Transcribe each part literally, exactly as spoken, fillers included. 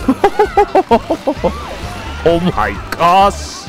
Oh my gosh！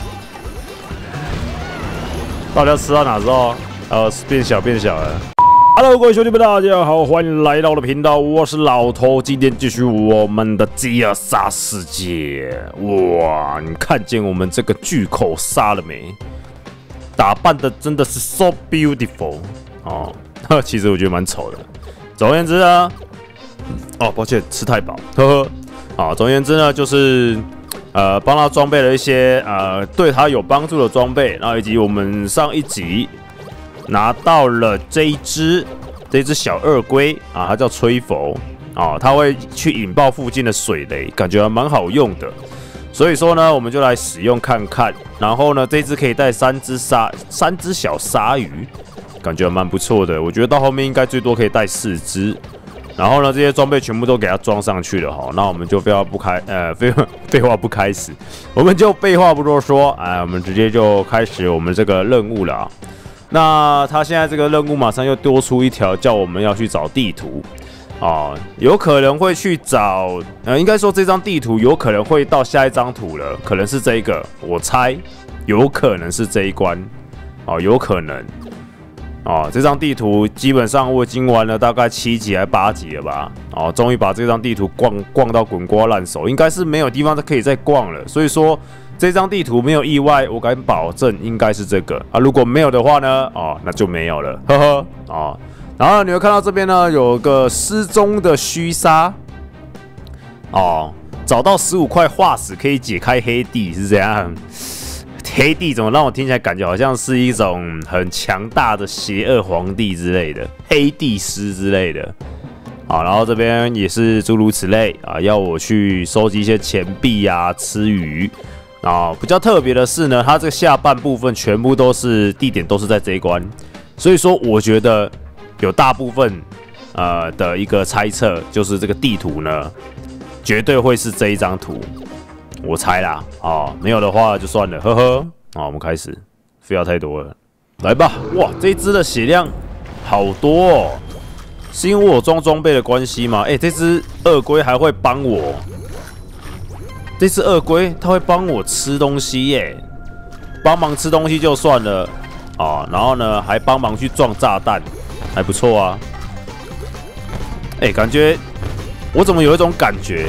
到底要吃到哪时候？呃，变小变小了。Hello， 各位兄弟们，大家好，欢迎来到我的频道，我是老头。今天继续我们的吉尔萨世界。哇，你看见我们这个巨口鲨了没？打扮的真的是 so beautiful 哦。其实我觉得蛮丑的。总而言之呢，哦，抱歉，吃太饱，呵呵。啊，总而言之呢，就是呃，帮他装备了一些呃对他有帮助的装备，然后以及我们上一集拿到了这一只这一只小鳄龟啊，它叫吹佛啊，它会去引爆附近的水雷，感觉还蛮好用的。所以说呢，我们就来使用看看。然后呢，这只可以带三只鲨三只小鲨鱼，感觉还蛮不错的。我觉得到后面应该最多可以带四只。然后呢，这些装备全部都给它装上去了哈。那我们就废话不开，呃，废废话不开始，我们就废话不多说，哎，我们直接就开始我们这个任务了啊。那他现在这个任务马上又多出一条，叫我们要去找地图啊，有可能会去找，呃，应该说这张地图有可能会到下一张图了，可能是这一个，我猜有可能是这一关，哦，有可能。哦，这张地图基本上我已经玩了大概七集还八集了吧？哦，终于把这张地图逛逛到滚瓜烂熟，应该是没有地方可以再逛了。所以说这张地图没有意外，我敢保证应该是这个啊。如果没有的话呢，哦，那就没有了，呵呵。哦，然后你会看到这边呢有个失踪的须鲨，哦，找到十五块化石可以解开黑地是这样。黑帝怎么让我听起来感觉好像是一种很强大的邪恶皇帝之类的，黑帝师之类的。好，然后这边也是诸如此类啊，要我去收集一些钱币啊，吃鱼。啊，比较特别的是呢，它这个下半部分全部都是地点都是在这一关，所以说我觉得有大部分呃的一个猜测就是这个地图呢，绝对会是这一张图。我猜啦，哦，没有的话就算了，呵呵。好，我们开始，废话太多了，来吧。哇，这一只的血量好多哦，是因为我有装装备的关系吗？哎、欸，这只鳄龟还会帮我，这只鳄龟它会帮我吃东西耶，帮忙吃东西就算了啊、哦，然后呢还帮忙去撞炸弹，还不错啊。哎、欸，感觉我怎么有一种感觉？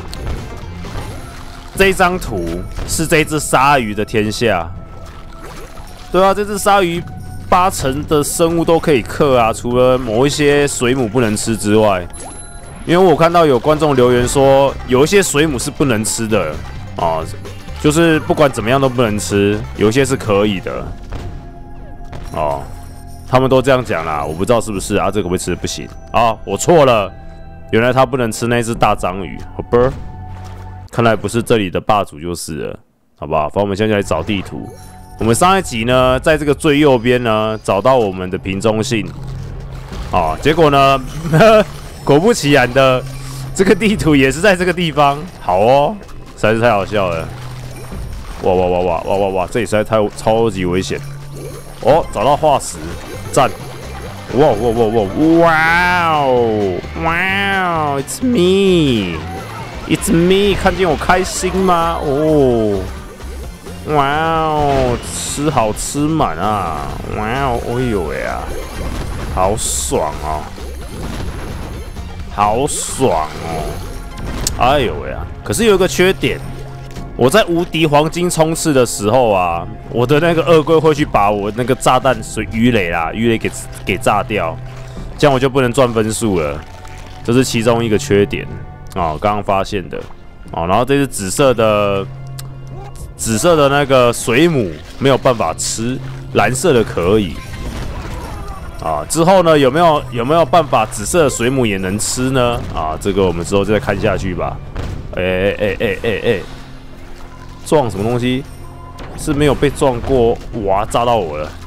这张图是这只鲨鱼的天下，对啊，这只鲨鱼八成的生物都可以克啊，除了某一些水母不能吃之外，因为我看到有观众留言说，有一些水母是不能吃的啊，就是不管怎么样都不能吃，有一些是可以的哦，他们都这样讲啦，我不知道是不是啊，这个会吃不行啊，我错了，原来他不能吃那只大章鱼，好吧。看来不是这里的霸主就是了，好不好？反正我们现在来找地图。我们上一集呢，在这个最右边呢，找到我们的瓶中信，啊，结果呢，果不其然的，这个地图也是在这个地方。好哦，实在是太好笑了！哇哇哇哇哇哇哇，这里实在太超级危险。哦，找到化石，赞！哇哇哇哇哇哦哇哦 ，It's me。It's me， 看见我开心吗？哦，哇哦，吃好吃满啊！哇哦，哎呦喂啊，好爽哦，好爽哦！哎呦喂啊！可是有一个缺点，我在无敌黄金冲刺的时候啊，我的那个鳄龟会去把我那个炸弹水鱼雷啦，鱼雷给给炸掉，这样我就不能赚分数了，这是其中一个缺点。哦，刚刚发现的哦，然后这是紫色的，紫色的那个水母没有办法吃，蓝色的可以啊。之后呢，有没有有没有办法紫色的水母也能吃呢？啊，这个我们之后再看下去吧。哎哎哎哎哎哎，撞什么东西？是没有被撞过，哇，炸到我了！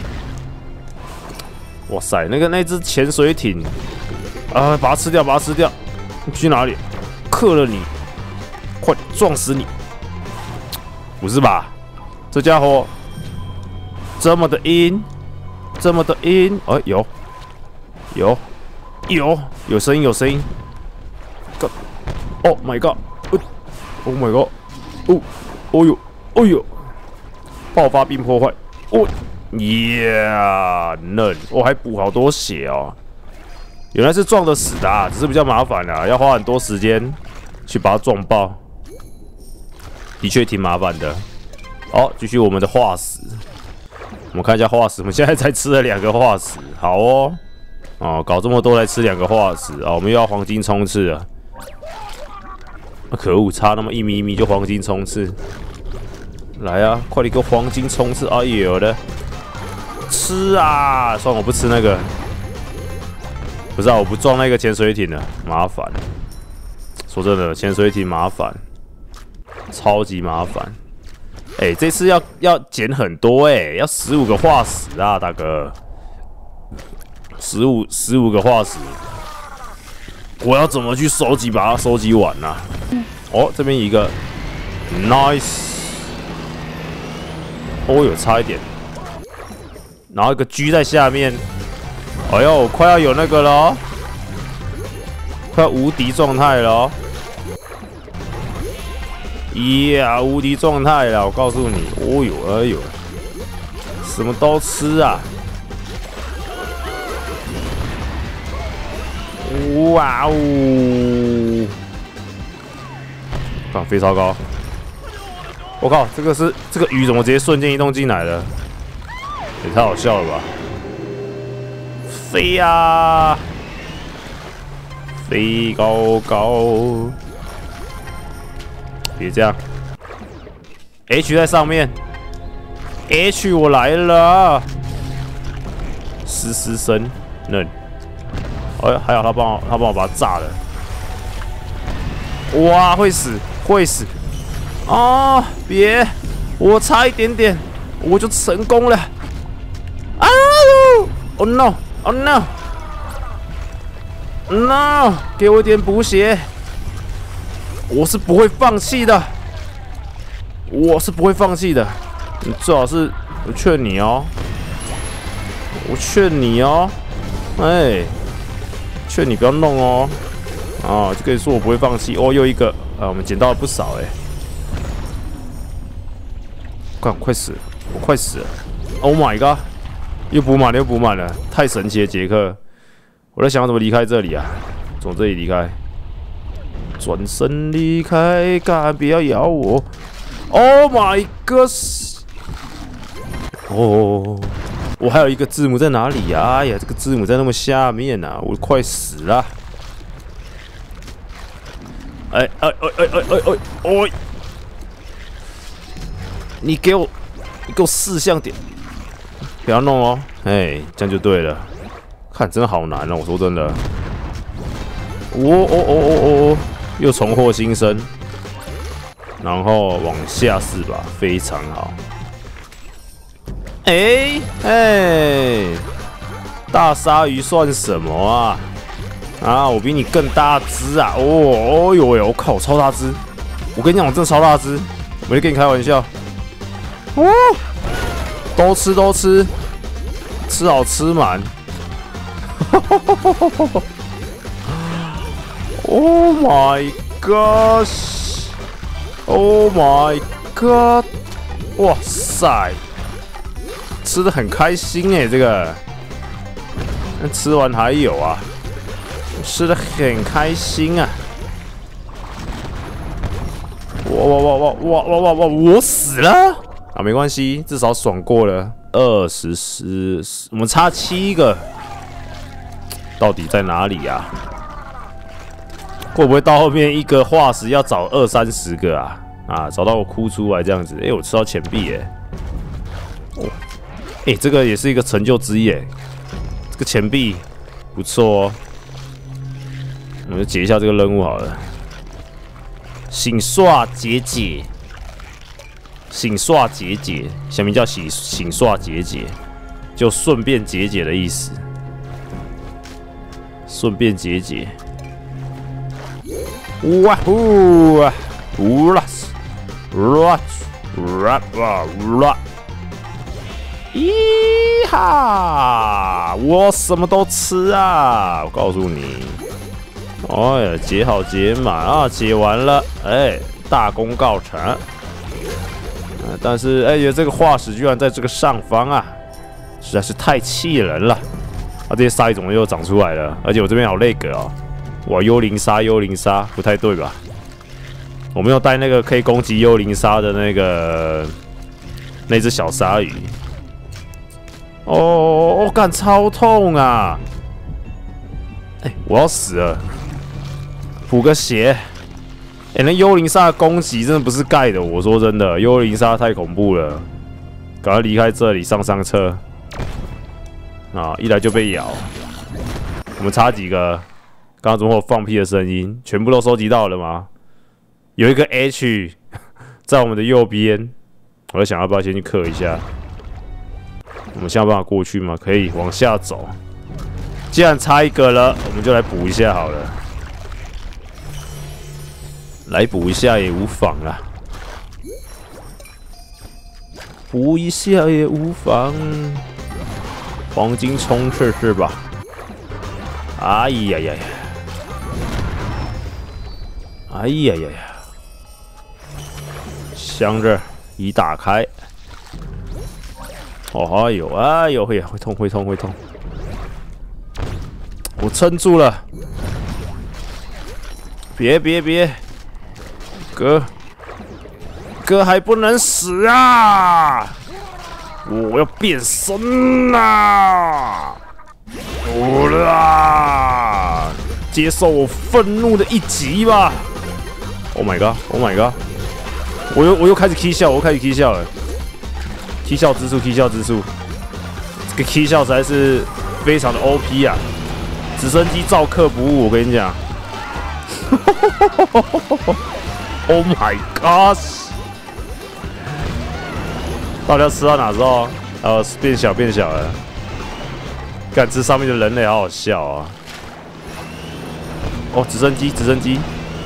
哇塞，那个那只潜水艇啊，把它吃掉，把它吃掉。你去哪里？克了你！快撞死你！不是吧？这家伙这么的阴，这么的阴，哎、欸，有，有，有，有声音，有声音。God， Oh my God！ ，Oh my god！ 哦，哦呦，哦呦，爆发并破坏，哦，Yeah， 嫩，我还补好多血哦。原来是撞得死的、啊，只是比较麻烦啊，要花很多时间去把它撞爆，的确挺麻烦的。好，继续我们的化石，我们看一下化石，我们现在才吃了两个化石，好哦，哦，搞这么多来吃两个化石啊、哦，我们又要黄金冲刺了。啊、可恶，差那么一咪咪就黄金冲刺，来啊，快点给我黄金冲刺！哎呦的，吃啊！算了，我不吃那个。不是啊，我不撞那个潜水艇了，麻烦。说真的，潜水艇麻烦，超级麻烦。哎、欸，这次要要捡很多哎、欸，要十五个化石啊，大哥，十五十五个化石，我要怎么去收集把它收集完呢、啊？哦，这边一个 ，nice， 哦，有差一点，然后一个 G 在下面。哎呦，快要有那个了、哦，快要无敌状态了、哦。Yeah， 无敌状态了，我告诉你，哦呦，哎呦，什么都吃啊！哇哦！啊，飞超高！我靠，这个是这个鱼怎么直接瞬间移动进来了？也太好笑了吧！飞呀、啊，飞高高！别这样 ，H 在上面 ，H 我来了，嘶嘶声嫩，哎，还好他帮我，他帮我把它炸了，哇，会死会死啊！别，我差一点点，我就成功了，啊 ！Oh no！ Oh no! No! 给我一点补血，我是不会放弃的，我是不会放弃的。你最好是，我劝你哦，我劝你哦，哎，劝你不要弄哦，啊，就可以说我不会放弃。哦，又一个，啊，我们捡到了不少哎，快快死了，我快死了 ！Oh my god！又补满了，又补满了，太神奇了，杰克！我在想怎么离开这里啊？从这里离开，转身离开，干不要咬我 ！Oh my god！ 哦，我还有一个字母在哪里呀、啊？哎呀，这个字母在那么下面啊，我快死了！哎哎哎哎哎哎哎！哦！你给我，你给我四项点。不要弄哦，哎，这样就对了。看，真的好难哦！我说真的。哦哦哦哦哦，又重获新生，然后往下四把，非常好。哎哎，大鲨鱼算什么啊？啊，我比你更大只啊！哦哦呦呦，我靠，超大只！我跟你讲，我真的超大只，我没跟你开玩笑。哦。都吃都吃，吃好吃满。Oh my gosh! Oh my god! 哇塞，吃的很开心哎，这个。吃完还有啊，吃的很开心啊。哇哇哇哇哇哇哇哇！我死了。啊，没关系，至少爽过了。二十十，我们差七个，到底在哪里啊？会不会到后面一个化石要找二三十个啊？啊，找到我哭出来这样子。哎、欸，我吃到钱币哎！哦，哎、欸，这个也是一个成就之一哎。这个钱币不错哦，我们就解一下这个任务好了。醒刷解解。醒刷解解，什么叫醒醒刷解解？就顺便解解的意思。顺便解解。哇呼啊！呜啦啦啦啦啦！咦哈！我什么都吃啊！我告诉你， 哎呀，解好解满啊，解完了，哎，大功告成。啊、但是，哎呀，这个化石居然在这个上方啊，实在是太气人了。啊，这些鲨鱼怎么又长出来了？而且我这边好累个哦。哇，幽灵鲨，幽灵鲨，不太对吧？我没有带那个可以攻击幽灵鲨的那个那只小鲨鱼。哦，我、哦、干超痛啊！哎、欸，我要死了！补个血。哎、欸，那幽灵鲨的攻击真的不是盖的，我说真的，幽灵鲨太恐怖了。赶快离开这里，上上车。啊，一来就被咬。我们差几个？刚刚怎么会有放屁的声音？全部都收集到了吗？有一个 H 在我们的右边，我在想要不要先去克一下。我们现在有办法过去吗？可以往下走。既然差一个了，我们就来补一下好了。来补一下也无妨啦，补一下也无妨。黄金冲刺是吧？哎呀呀呀！哎呀呀呀！箱子已打开。哦，哎呦，哎呦，会会痛，会痛，会痛！我撑住了，别别别，哥，哥还不能死啊！我要变身啦！我啦，接受我愤怒的一击吧 ！Oh my god! Oh my god! 我又我又开始 K 笑，我又开始 K 笑了。K 笑之术 ，K 笑之术，这个 K 笑实在是非常的 O P 啊！直升机照客不误，我跟你讲。Oh my god！ 到底要吃到哪时候？呃，变小变小了。干，这上面的人类好好笑啊！哦，直升机，直升机，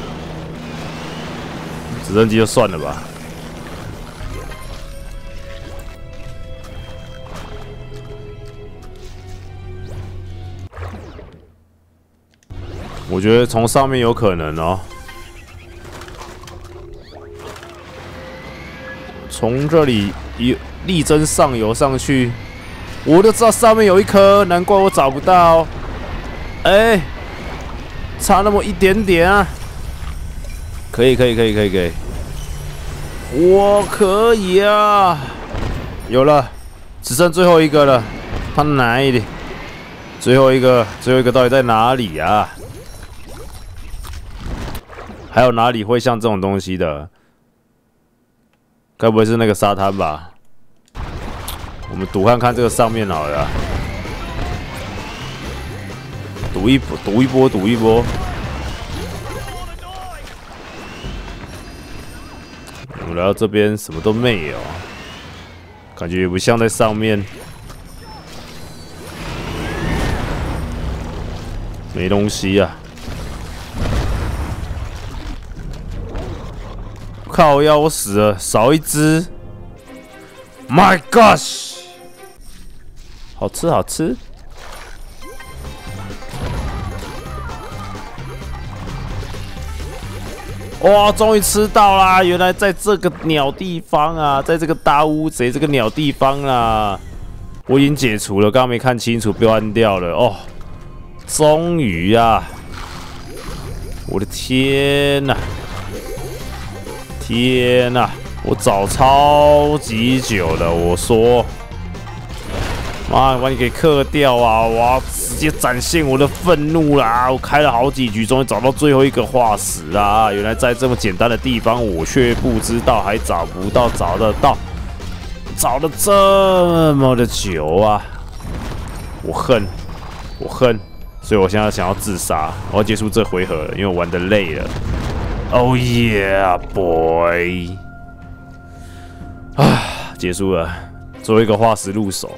直升机就算了吧。我觉得从上面有可能哦，从这里一力争上游上去，我都知道上面有一颗，难怪我找不到。哎、欸，差那么一点点啊！可以，可以，可以，可以，可以，我可以啊！有了，只剩最后一个了，它哪里？最后一个，最后一个到底在哪里啊？还有哪里会像这种东西的？该不会是那个沙滩吧？我们赌看看这个上面好了啦，赌一波，赌一波，赌一波。我们来到这边什么都没有，感觉也不像在上面，没东西啊。靠腰，我死了，少一只。My gosh， 好吃好吃。哇，终于吃到啦！原来在这个鸟地方啊，在这个大乌贼这个鸟地方啦，我已经解除了，刚刚没看清楚，被我按掉了。哦，终于呀！我的天哪！天哪、啊！我找超级久的，我说，妈，把你给克掉啊！我要直接展现我的愤怒啦！我开了好几局，终于找到最后一个化石啦！原来在这么简单的地方，我却不知道，还找不到，找得到，找了这么的久啊！我恨，我恨，所以我现在想要自杀，我要结束这回合了，因为我玩得累了。Oh yeah, boy！ 啊，结束了，最后一个化石入手。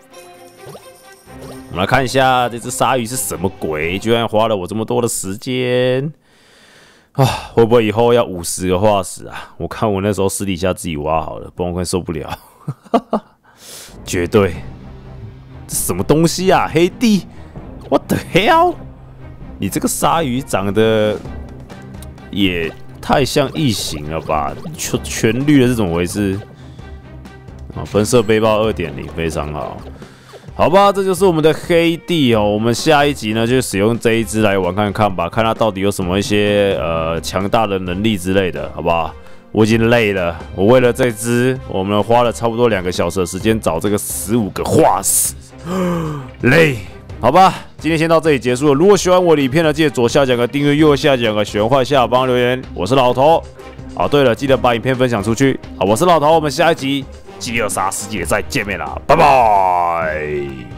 我们来看一下这只鲨鱼是什么鬼，居然花了我这么多的时间啊！会不会以后要五十个化石啊？我看我那时候私底下自己挖好了，不然我快受不了。绝对，这什么东西啊？黑帝 ？What the hell？ 你这个鲨鱼长得也太像异形了吧？全全绿的是怎么回事？啊，分色背包 二点零 非常好。 好吧，这就是我们的黑帝哦。我们下一集呢，就使用这一只来玩看看吧，看它到底有什么一些呃强大的能力之类的，好不好？我已经累了，我为了这只，我们花了差不多两个小时的时间找这个十五个化石，累。好吧，今天先到这里结束了。如果喜欢我的影片呢，记得左下角个订阅，右下角个喜欢或下方留言。我是老头。好，对了，记得把影片分享出去。好，我是老头，我们下一集。饥饿杀世界再见面啦，拜拜。